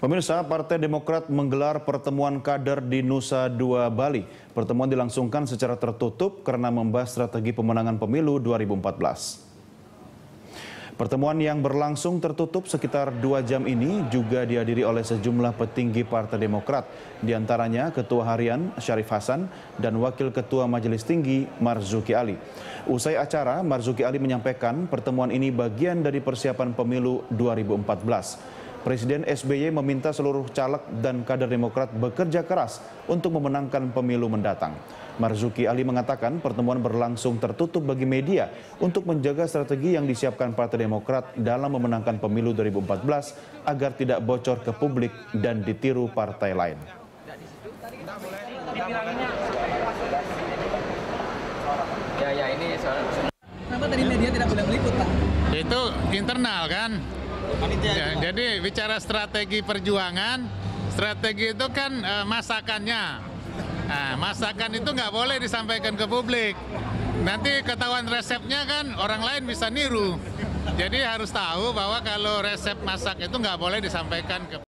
Pemirsa, Partai Demokrat menggelar pertemuan kader di Nusa Dua, Bali. Pertemuan dilangsungkan secara tertutup karena membahas strategi pemenangan pemilu 2014. Pertemuan yang berlangsung tertutup sekitar 2 jam ini juga dihadiri oleh sejumlah petinggi Partai Demokrat, diantaranya Ketua Harian Syarif Hasan dan Wakil Ketua Majelis Tinggi Marzuki Ali. Usai acara, Marzuki Ali menyampaikan pertemuan ini bagian dari persiapan pemilu 2014. Presiden SBY meminta seluruh caleg dan kader Demokrat bekerja keras untuk memenangkan pemilu mendatang. Marzuki Ali mengatakan pertemuan berlangsung tertutup bagi media untuk menjaga strategi yang disiapkan Partai Demokrat dalam memenangkan pemilu 2014 agar tidak bocor ke publik dan ditiru partai lain. Kenapa tadi media tidak boleh meliput, Pak? Itu internal kan? Ya, jadi bicara strategi perjuangan, strategi itu kan masakannya. Nah, masakan itu nggak boleh disampaikan ke publik. Nanti ketahuan resepnya kan orang lain bisa niru. Jadi harus tahu bahwa kalau resep masak itu nggak boleh disampaikan ke